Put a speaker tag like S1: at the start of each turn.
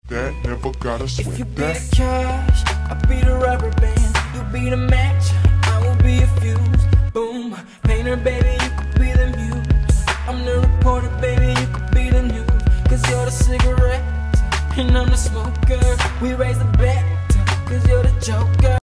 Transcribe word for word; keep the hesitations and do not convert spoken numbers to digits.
S1: that, never gotta
S2: If
S1: sweat
S2: you be
S1: that.
S2: the cash, I'll be the rubber band. You be the match, I will be a fuse. Boom, painter baby, you could be the muse. I'm the reporter baby, you could be the news. Cause you're the cigarette, and I'm the smoker. We raise the bet, cause you're the joker.